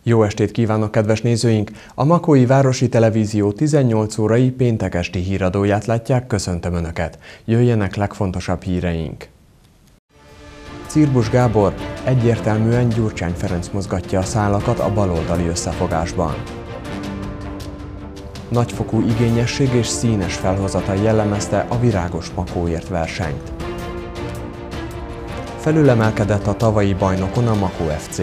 Jó estét kívánok, kedves nézőink! A Makói Városi Televízió 18 órai péntek esti híradóját látják, köszöntöm Önöket! Jöjjenek legfontosabb híreink! Cirbusz Gábor: egyértelműen Gyurcsány Ferenc mozgatja a szálakat a baloldali összefogásban. Nagyfokú igényesség és színes felhozatal jellemezte a Virágos Makóért versenyt. Felülemelkedett a tavalyi bajnokon a Makó FC.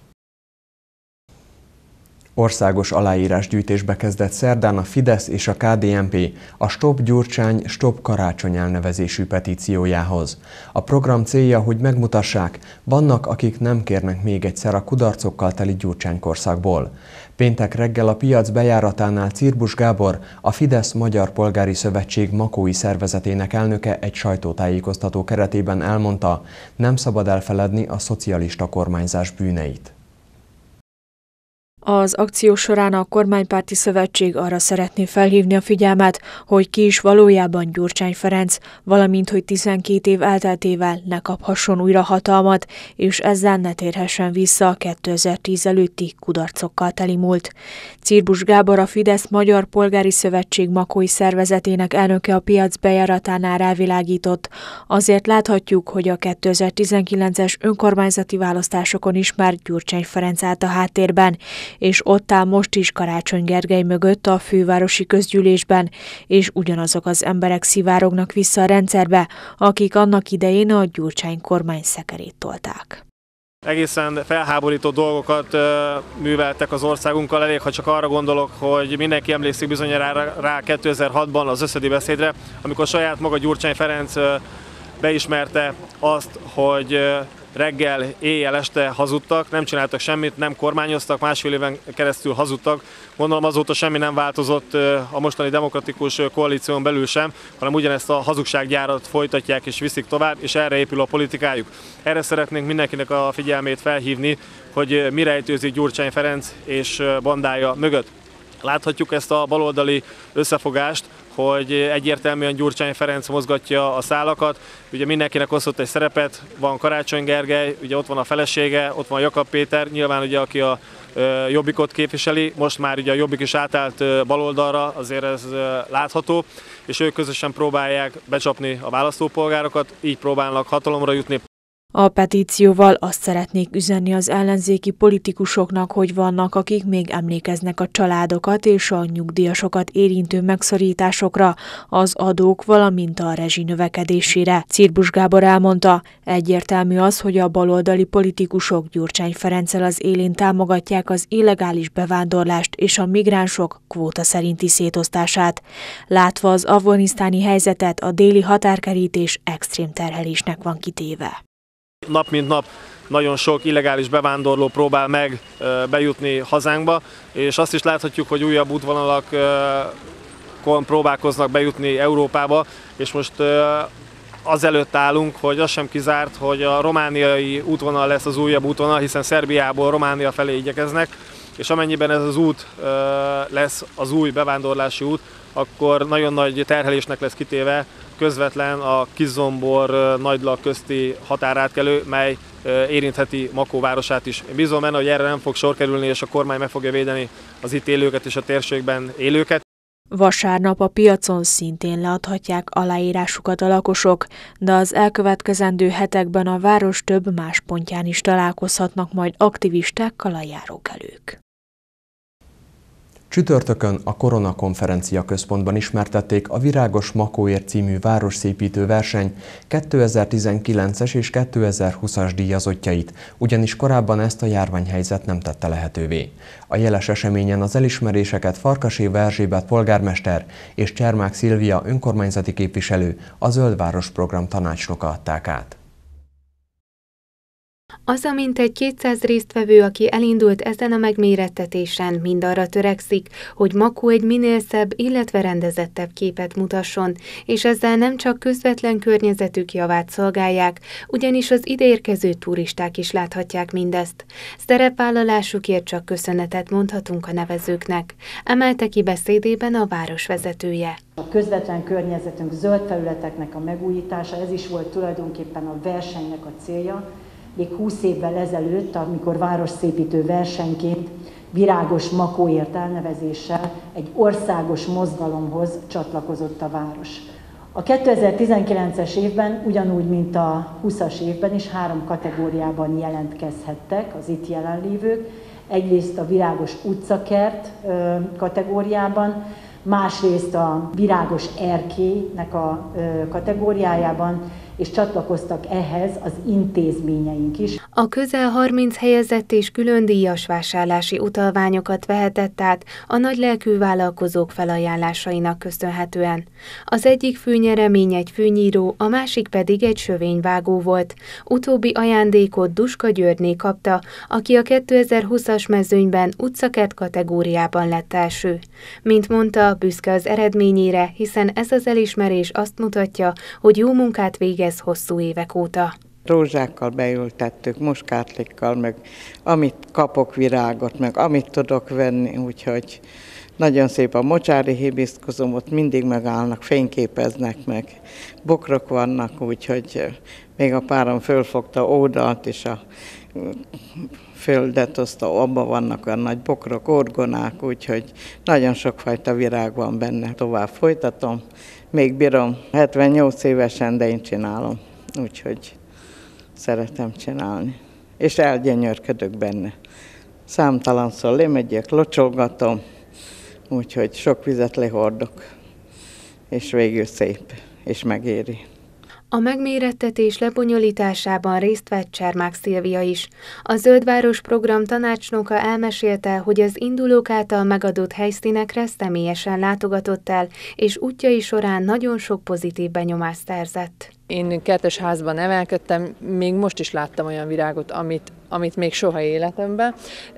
Országos aláírásgyűjtésbe kezdett szerdán a Fidesz és a KDNP a Stop Gyurcsány, Stop Karácsony elnevezésű petíciójához. A program célja, hogy megmutassák, vannak, akik nem kérnek még egyszer a kudarcokkal teli Gyurcsány korszakból. Péntek reggel a piac bejáratánál Cirbusz Gábor, a Fidesz Magyar Polgári Szövetség makói szervezetének elnöke egy sajtótájékoztató keretében elmondta, nem szabad elfeledni a szocialista kormányzás bűneit. Az akció során a kormánypárti szövetség arra szeretné felhívni a figyelmet, hogy ki is valójában Gyurcsány Ferenc, valamint hogy 12 év elteltével ne kaphasson újra hatalmat, és ezzel ne térhessen vissza a 2010 előtti kudarcokkal teli múlt. Cirbusz Gábor, a Fidesz Magyar Polgári Szövetség makói szervezetének elnöke a piac bejáratánál rávilágított. Azért láthatjuk, hogy a 2019-es önkormányzati választásokon is már Gyurcsány Ferenc állt a háttérben, és ott áll most is Karácsony Gergely mögött a fővárosi közgyűlésben, és ugyanazok az emberek szivárognak vissza a rendszerbe, akik annak idején a Gyurcsány kormány szekerét tolták. Egészen felháborító dolgokat műveltek az országunkkal, elég, ha csak arra gondolok, hogy mindenki emlékszik bizonyára rá 2006-ban az összödi beszédre, amikor saját maga Gyurcsány Ferenc beismerte azt, hogy reggel, éjjel, este hazudtak, nem csináltak semmit, nem kormányoztak, másfél éven keresztül hazudtak. Gondolom azóta semmi nem változott a mostani demokratikus koalíción belül sem, hanem ugyanezt a hazugsággyárat folytatják és viszik tovább, és erre épül a politikájuk. Erre szeretnénk mindenkinek a figyelmét felhívni, hogy mi rejtőzik Gyurcsány Ferenc és bandája mögött. Láthatjuk ezt a baloldali összefogást, hogy egyértelműen Gyurcsány Ferenc mozgatja a szálakat. Ugye mindenkinek osztott egy szerepet, van Karácsony Gergely, ugye ott van a felesége, ott van Jakab Péter, nyilván ugye aki a Jobbikot képviseli, most már ugye a Jobbik is átállt baloldalra, azért ez látható, és ők közösen próbálják becsapni a választópolgárokat, így próbálnak hatalomra jutni. A petícióval azt szeretnék üzenni az ellenzéki politikusoknak, hogy vannak, akik még emlékeznek a családokat és a nyugdíjasokat érintő megszorításokra, az adók, valamint a rezsi növekedésére. Cirbusz Gábor elmondta, egyértelmű az, hogy a baloldali politikusok Gyurcsány Ferenccel az élén támogatják az illegális bevándorlást és a migránsok kvóta szerinti szétosztását. Látva az afganisztáni helyzetet, a déli határkerítés extrém terhelésnek van kitéve. Nap mint nap nagyon sok illegális bevándorló próbál meg bejutni hazánkba, és azt is láthatjuk, hogy újabb útvonalakon próbálkoznak bejutni Európába, és most azelőtt állunk, hogy az sem kizárt, hogy a romániai útvonal lesz az újabb útvonal, hiszen Szerbiából Románia felé igyekeznek, és amennyiben ez az út lesz az új bevándorlási út, akkor nagyon nagy terhelésnek lesz kitéve közvetlen a Kiszombor Nagylak közti határátkelő, mely érintheti Makó városát is. Én bízom benne, hogy erre nem fog sor kerülni, és a kormány meg fogja védeni az itt élőket és a térségben élőket. Vasárnap a piacon szintén leadhatják aláírásukat a lakosok, de az elkövetkezendő hetekben a város több más pontján is találkozhatnak majd aktivistákkal a járókelők. Csütörtökön a Korona Konferencia Központban ismertették a Virágos Makóért című városszépítő verseny 2019-es és 2020-as díjazottjait, ugyanis korábban ezt a járványhelyzet nem tette lehetővé. A jeles eseményen az elismeréseket Farkaséva Erzsébet polgármester és Csermák Szilvia önkormányzati képviselő, a Zöld Város program tanácsnoka adták át. Az a mintegy 200 résztvevő, aki elindult ezen a megmérettetésen, mind arra törekszik, hogy Makó egy minél szebb, illetve rendezettebb képet mutasson, és ezzel nem csak közvetlen környezetük javát szolgálják, ugyanis az ideérkező turisták is láthatják mindezt. Szerepvállalásukért csak köszönetet mondhatunk a nevezőknek, emelte ki beszédében a város vezetője. A közvetlen környezetünk, zöld felületeknek a megújítása, ez is volt tulajdonképpen a versenynek a célja, még 20 évvel ezelőtt, amikor városszépítő versenyként Virágos Makóért elnevezéssel egy országos mozgalomhoz csatlakozott a város. A 2019-es évben, ugyanúgy, mint a 20-as évben is 3 kategóriában jelentkezhettek az itt jelenlévők. Egyrészt a Virágos utcakert kategóriában, másrészt a Virágos erkélynek a kategóriájában, és csatlakoztak ehhez az intézményeink is. A közel 30 helyezett és külön díjas vásárlási utalványokat vehetett át a nagylelkű vállalkozók felajánlásainak köszönhetően. Az egyik főnyeremény egy fűnyíró, a másik pedig egy sövényvágó volt. Utóbbi ajándékot Duska Györgyné kapta, aki a 2020-as mezőnyben utcakert kategóriában lett első. Mint mondta, büszke az eredményére, hiszen ez az elismerés azt mutatja, hogy jó munkát végez hosszú évek óta. Rózsákkal beültettük, muskátlikkal, meg amit kapok virágot, meg amit tudok venni, úgyhogy nagyon szép a mocsári hibiszkuszum, ott mindig megállnak, fényképeznek meg, bokrok vannak, úgyhogy még a párom fölfogta ódalt, és a földet oszta, abban vannak olyan nagy bokrok, orgonák, úgyhogy nagyon sokfajta virág van benne. Tovább folytatom, még bírom, 78 évesen, de én csinálom, úgyhogy szeretem csinálni. És elgyönyörködök benne. Számtalanszor lemegyek, locsolgatom, úgyhogy sok vizet lehordok, és végül szép, és megéri. A megmérettetés lebonyolításában részt vett Csermák Szilvia is. A Zöldváros program tanácsnoka elmesélte, hogy az indulók által megadott helyszínekre személyesen látogatott el, és útjai során nagyon sok pozitív benyomást szerzett. Én kertes házban nevelkedtem, még most is láttam olyan virágot, amit még soha életemben.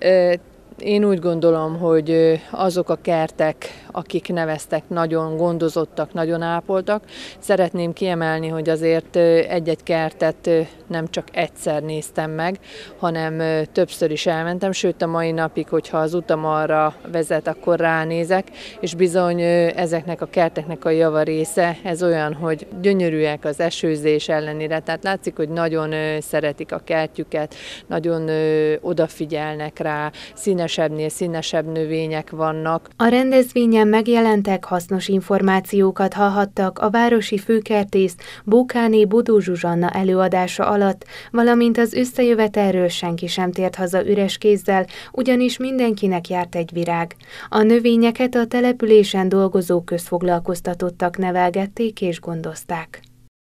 Én úgy gondolom, hogy azok a kertek, akik neveztek, nagyon gondozottak, nagyon ápoltak. Szeretném kiemelni, hogy azért egy-egy kertet nem csak egyszer néztem meg, hanem többször is elmentem, sőt a mai napig, hogyha az utam arra vezet, akkor ránézek, és bizony ezeknek a kerteknek a java része, ez olyan, hogy gyönyörűek az esőzés ellenére, tehát látszik, hogy nagyon szeretik a kertjüket, nagyon odafigyelnek rá, színesebbnél színesebb növények vannak. A rendezvényen megjelentek, hasznos információkat hallhattak a városi főkertész Bókáné Bodó Zsuzsanna előadása alatt, valamint az összejövetelről senki sem tért haza üres kézzel, ugyanis mindenkinek járt egy virág. A növényeket a településen dolgozó közfoglalkoztatottak nevelgették és gondozták.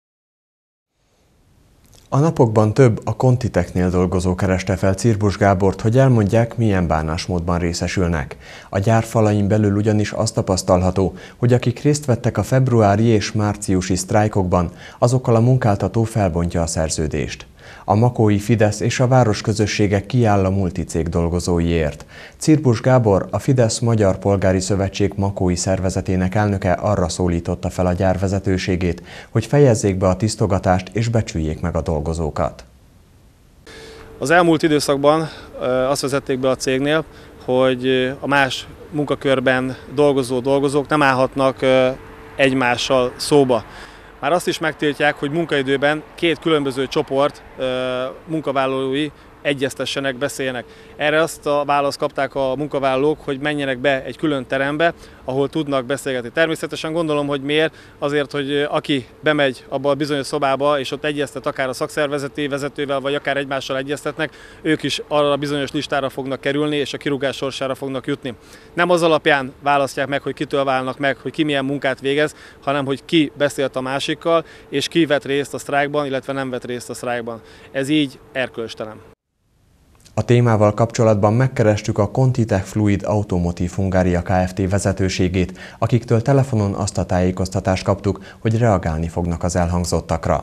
A napokban több a Contiteknél dolgozó kereste fel Cirbus Gábort, hogy elmondják, milyen bánásmódban részesülnek. A gyár falain belül ugyanis azt tapasztalható, hogy akik részt vettek a februári és márciusi sztrájkokban, azokkal a munkáltató felbontja a szerződést. A makói Fidesz és a városközösségek kiáll a multicég dolgozóiért. Cirbus Gábor, a Fidesz Magyar Polgári Szövetség makói szervezetének elnöke arra szólította fel a gyár vezetőségét, hogy fejezzék be a tisztogatást és becsüljék meg a dolgozókat. Az elmúlt időszakban azt vezették be a cégnél, hogy a más munkakörben dolgozók nem állhatnak egymással szóba. Már azt is megtiltják, hogy munkaidőben két különböző csoport munkavállalói egyeztessenek, beszéljenek. Erre azt a választ kapták a munkavállalók, hogy menjenek be egy külön terembe, ahol tudnak beszélgetni. Természetesen gondolom, hogy miért? Azért, hogy aki bemegy abba a bizonyos szobába, és ott egyeztet akár a szakszervezeti vezetővel, vagy akár egymással egyeztetnek, ők is arra a bizonyos listára fognak kerülni, és a kirúgás sorsára fognak jutni. Nem az alapján választják meg, hogy kitől válnak meg, hogy ki milyen munkát végez, hanem hogy ki beszélt a másikkal, és ki vett részt a sztrájkban, illetve nem vett részt a sztrájkban. Ez így erkölcstelen. A témával kapcsolatban megkerestük a Contitech Fluid Automotive Hungária Kft. Vezetőségét, akiktől telefonon azt a tájékoztatást kaptuk, hogy reagálni fognak az elhangzottakra.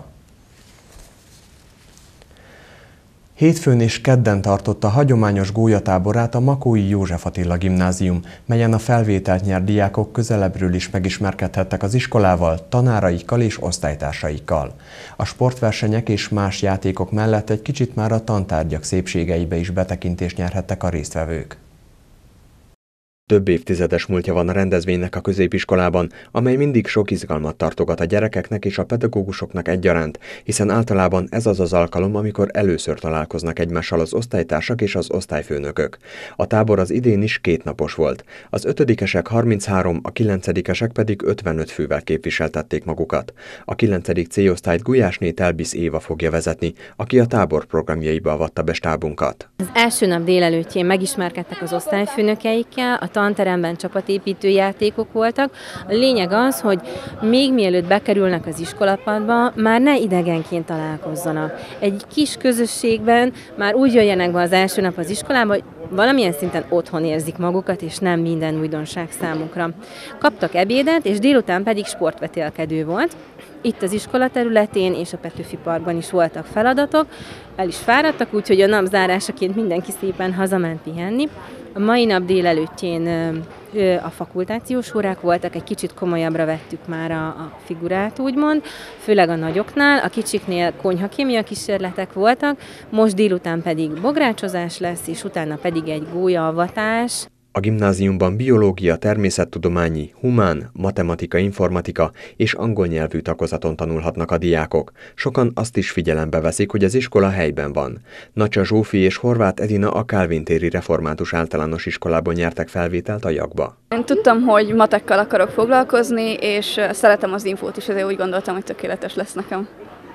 Hétfőn és kedden tartotta hagyományos gólyatáborát a Makói József Attila Gimnázium, melyen a felvételt nyert diákok közelebbről is megismerkedhettek az iskolával, tanáraikkal és osztálytársaikkal. A sportversenyek és más játékok mellett egy kicsit már a tantárgyak szépségeibe is betekintést nyerhettek a résztvevők. Több évtizedes múltja van a rendezvénynek a középiskolában, amely mindig sok izgalmat tartogat a gyerekeknek és a pedagógusoknak egyaránt, hiszen általában ez az az alkalom, amikor először találkoznak egymással az osztálytársak és az osztályfőnökök. A tábor az idén is 2 napos volt. Az 5-esek 33, a 9-esek pedig 55 fővel képviseltették magukat. A 9. C-osztályt Gulyásné Telbisz Éva fogja vezetni, aki a tábor programjaiba avatta be stábunkat. Az első nap délelőttjén megismerkedtek az osztályfőnökeikkel, a tanteremben csapatépítő játékok voltak. A lényeg az, hogy még mielőtt bekerülnek az iskolapadba, már ne idegenként találkozzanak. Egy kis közösségben már úgy jöjjenek be az első nap az iskolába, hogy valamilyen szinten otthon érzik magukat, és nem minden újdonság számukra. Kaptak ebédet, és délután pedig sportvetélkedő volt. Itt az iskola területén és a Petőfi Parkban is voltak feladatok, el is fáradtak, úgyhogy a nap zárásaként mindenki szépen hazament pihenni. A mai nap délelőttjén a fakultációs órák voltak, egy kicsit komolyabbra vettük már a figurát, úgymond, főleg a nagyoknál, a kicsiknél konyhakémia kísérletek voltak, most délután pedig bográcsozás lesz, és utána pedig egy gólyaavatás. A gimnáziumban biológia, természettudományi, humán, matematika, informatika és angol nyelvű tagozaton tanulhatnak a diákok. Sokan azt is figyelembe veszik, hogy az iskola helyben van. Nacsa Zsófi és Horváth Edina a Kálvin téri református általános iskolában nyertek felvételt a Jakba. Én tudtam, hogy matekkal akarok foglalkozni, és szeretem az infót is, ezért úgy gondoltam, hogy tökéletes lesz nekem.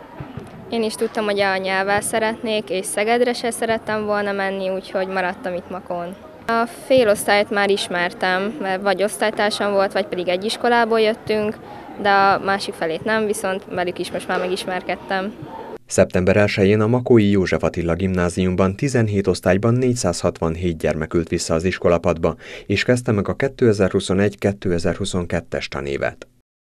Én is tudtam, hogy a nyelvvel szeretnék, és Szegedre se szerettem volna menni, úgyhogy maradtam itt Makón. A félosztályt már ismertem, mert vagy osztálytársam volt, vagy pedig egy iskolából jöttünk, de a másik felét nem, viszont velük is most már megismerkedtem. Szeptember 1-én a Makói József Attila gimnáziumban 17 osztályban 467 gyermek ült vissza az iskolapadba, és kezdte meg a 2021-2022-es tanévet.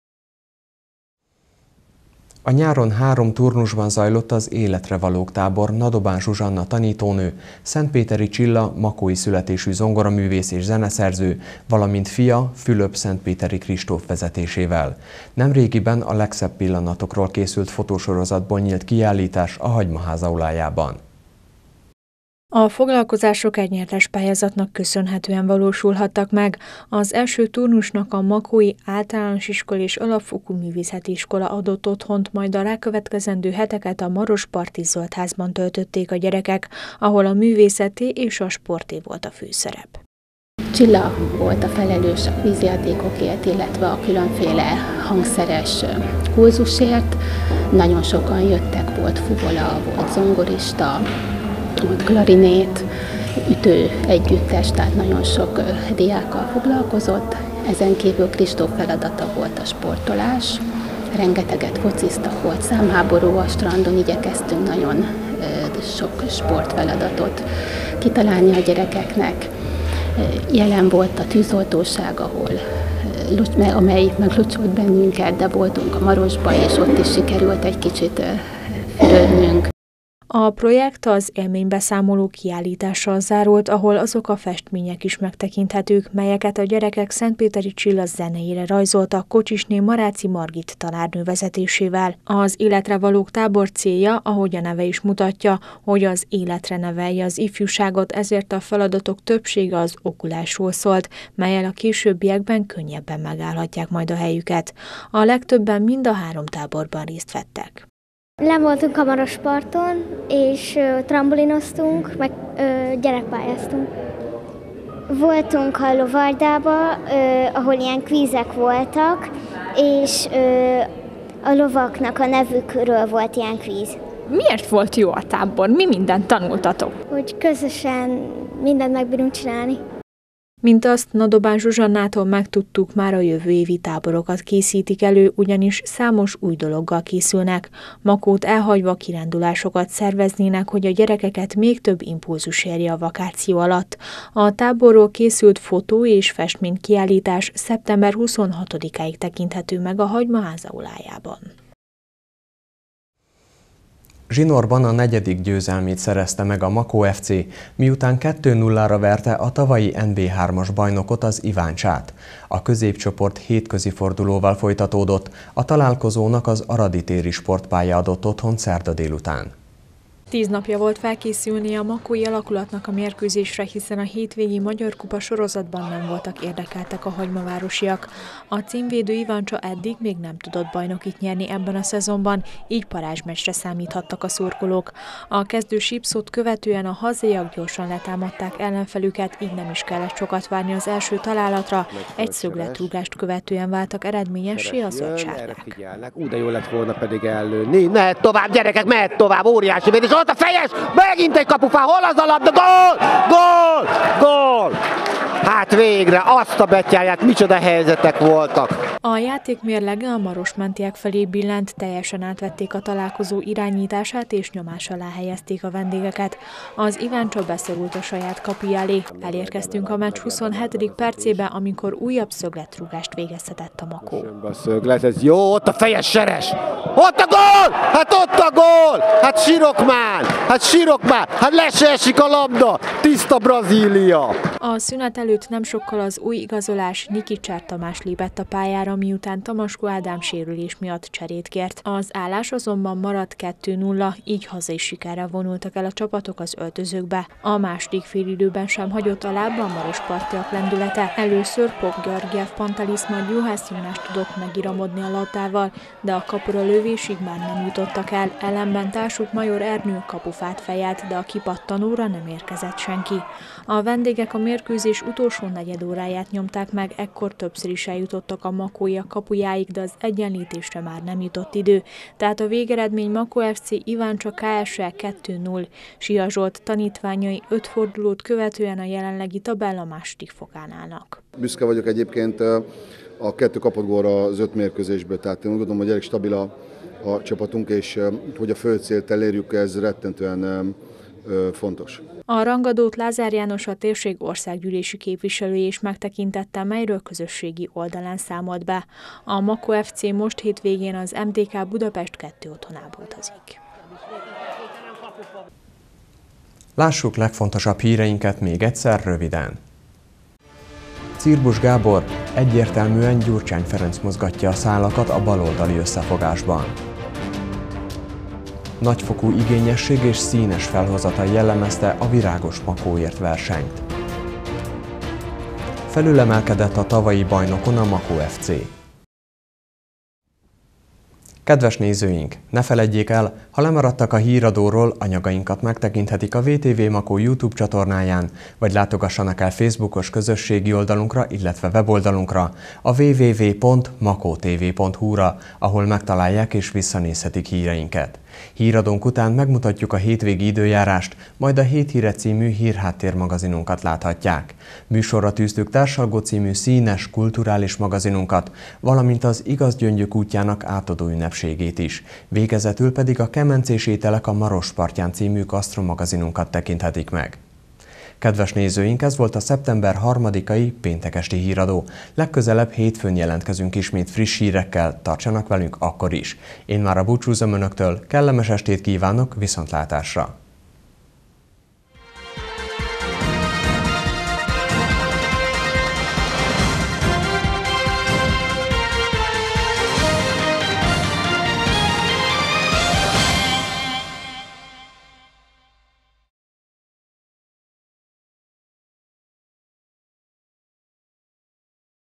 A nyáron 3 turnusban zajlott az Életre valók tábor Nadobán Zsuzsanna tanítónő, Szentpéteri Csilla makói születésű zongoraművész és zeneszerző, valamint fia Fülöp-Szentpéteri Kristóf vezetésével. Nemrégiben a legszebb pillanatokról készült fotósorozatból nyílt kiállítás a Hagymaház aulájában. A foglalkozások egy nyertes pályázatnak köszönhetően valósulhattak meg. Az első turnusnak a Makói Általános Iskola és Alapfokú Művészeti Iskola adott otthont, majd a rákövetkezendő heteket a Marosparti Zöldházban töltötték a gyerekek, ahol a művészeti és a sporté volt a főszerep. Csilla volt a felelős a vízjátékokért, illetve a különféle hangszeres kurzusért. Nagyon sokan jöttek, volt fuvola, volt zongorista, volt klarinét, ütő együttes, tehát nagyon sok diákkal foglalkozott. Ezen kívül Kristóf feladata volt a sportolás. Rengeteget fociztak, volt számháború a strandon, igyekeztünk nagyon sok sportfeladatot kitalálni a gyerekeknek. Jelen volt a tűzoltóság, amely meglucsolt bennünket, de voltunk a Marosba, és ott is sikerült egy kicsit fürödnünk. A projekt az élménybeszámoló kiállítással zárult, ahol azok a festmények is megtekinthetők, melyeket a gyerekek Szentpéteri Csilla zenéjére rajzoltak Kocsisné Maráci Margit tanárnő vezetésével. Az Életre valók tábor célja, ahogy a neve is mutatja, hogy az életre nevelje az ifjúságot, ezért a feladatok többsége az okulásról szólt, mellyel a későbbiekben könnyebben megállhatják majd a helyüket. A legtöbben mind a 3 táborban részt vettek. Le voltunk a Marosparton, és trambolinoztunk, meg gyerekpályáztunk. Voltunk a Lovardába, ahol ilyen kvízek voltak, és a lovaknak a nevükről volt ilyen kvíz. Miért volt jó a tábor? Mi mindent tanultatok? Hogy közösen mindent megbírunk csinálni. Mint azt Nadobán Zsuzsannától megtudtuk, már a jövő évi táborokat készítik elő, ugyanis számos új dologgal készülnek. Makót elhagyva kirándulásokat szerveznének, hogy a gyerekeket még több impulzus érje a vakáció alatt. A táborról készült fotó- és festménykiállítás szeptember 26-áig tekinthető meg a Hagymaház aulájában. Zsinorban a 4. győzelmét szerezte meg a Makó FC, miután 2-0-ra verte a tavalyi NB3-as bajnokot, az Iváncsát. A középcsoport hétközi fordulóval folytatódott, a találkozónak az Aradi téri sportpálya adott otthont szerda délután. 10 napja volt felkészülni a makói alakulatnak a mérkőzésre, hiszen a hétvégi Magyar Kupa sorozatban nem voltak érdekeltek a hagymavárosiak. A címvédő Iváncsa eddig még nem tudott bajnokit nyerni ebben a szezonban, így parázsmeccsre számíthattak a szurkolók. A kezdő sípszót követően a hazaiak gyorsan letámadták ellenfelüket, így nem is kellett sokat várni az első találatra. Egy szögletrúgást követően váltak eredményessé a zöldsárgák. De jó lett volna pedig ellőni. Mehet tovább, gyerekek, mehet tovább, óriási védés, ott a fejes, megint egy kapufá, hol az a labda, gól, gól, gól! Hát végre, azt a betyárját, micsoda helyzetek voltak. A játék mérlege a Marosmentiek felé billent, teljesen átvették a találkozó irányítását és nyomás alá helyezték a vendégeket. Az Iváncsa beszorult a saját kapuja elé. Elérkeztünk a meccs 27. percébe, amikor újabb szögletrúgást végeztetett a Makó. A szöglet, ez jó, ott a fejes Seres! Ott a gól! Hát ott a gól! Hát sírok már! Hát le se esik a labda! Tiszta Brazília! A szünet előtt nem sokkal az új igazolás Nikicsár Tamás lépett a pályára, miután Tamaskó Ádám sérülés miatt cserét kért. Az állás azonban maradt 2-0, így hazai sikerrel vonultak el a csapatok az öltözőkbe. A második félidőben sem hagyott a lábba a marospartiak lendülete. Először Pop Georgiev Pantalisz majd Juhász Jónás tudott megiramodni a labdával, de a kapura lövésig már nem jutottak el, ellenben társuk Major Ernő kapufát fejelt, de a kipattanóra nem érkezett senki. A vendégek a mérkőzés utolsó negyedóráját nyomták meg, ekkor többször is eljutottak a makóiak kapujáig, de az egyenlítésre már nem jutott idő. Tehát a végeredmény Makó FC Iváncsa KSE 2-0. Sia Zsolt tanítványai 5 fordulót követően a jelenlegi tabella második fokán állnak. Büszke vagyok egyébként a 2 kapott gólra az 5 mérkőzésből, tehát én úgy gondolom, hogy elég stabil a csapatunk, és hogy a fő célt elérjük, ez rettentően fontos. A rangadót Lázár János, a térség országgyűlési képviselője is megtekintette, melyről közösségi oldalán számolt be. A Makó FC most hétvégén az MTK Budapest 2 otthonába utazik. Lássuk legfontosabb híreinket még egyszer röviden. Cirbusz Gábor: egyértelműen Gyurcsány Ferenc mozgatja a szálakat a baloldali összefogásban. Nagyfokú igényesség és színes felhozata jellemezte a Virágos Makóért versenyt. Felülemelkedett a tavalyi bajnokon a Makó FC. Kedves nézőink, ne feledjék el, ha lemaradtak a híradóról, anyagainkat megtekinthetik a VTV Makó YouTube csatornáján, vagy látogassanak el Facebookos közösségi oldalunkra, illetve weboldalunkra, a www.makotv.hu-ra, ahol megtalálják és visszanézhetik híreinket. Híradónk után megmutatjuk a hétvégi időjárást, majd a Hét Híre című hírháttér magazinunkat láthatják. Műsorra tűztük Társalgó című színes, kulturális magazinunkat, valamint az Igaz Gyöngyök útjának átadó ünnepségét is. Végezetül pedig a Kemencés ételek a Marospartján című gasztromagazinunkat tekinthetik meg. Kedves nézőink, ez volt a szeptember 3-ai péntek esti híradó. Legközelebb hétfőn jelentkezünk ismét friss hírekkel, tartsanak velünk akkor is. Én már búcsúzom önöktől, kellemes estét kívánok, viszontlátásra!